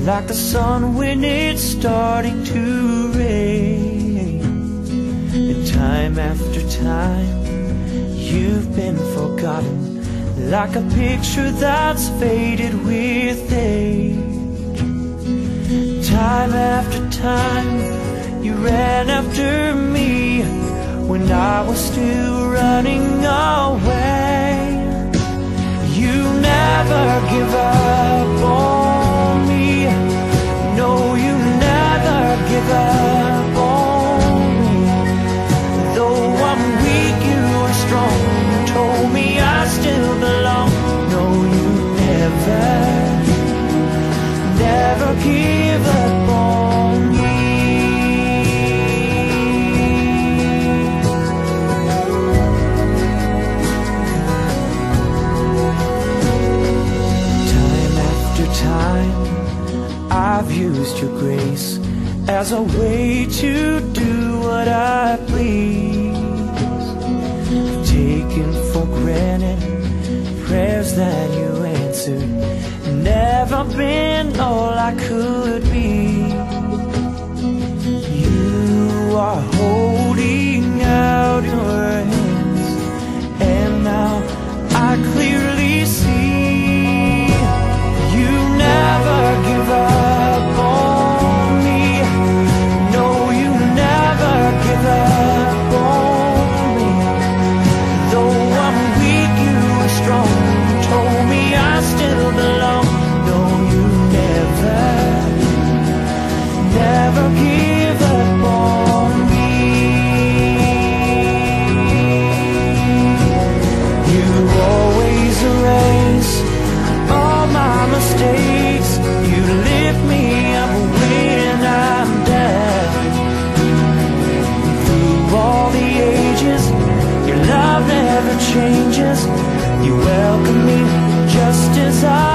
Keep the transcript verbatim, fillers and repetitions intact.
like the sun when it's starting to rain. And time after time, you've been forgotten, like a picture that's faded with age. Time after time, you ran after me when I was still running away. You never give up on me. No, you never give up on me. Though I'm weak, you are strong. You told me I still belong. No, you never, never give up on me. Time I've used your grace as a way to do what I please. I've taken for granted prayers that you answered, never been all I could be. You are holding out your hands, and now I clearly see never give up on me. No, you never give up on me. Though I'm weak, you are strong. You told me I still belong. No, you never, never give up on me. You always erase all my mistakes. You lift me up when I'm down. Through all the ages, your love never changes. You welcome me just as I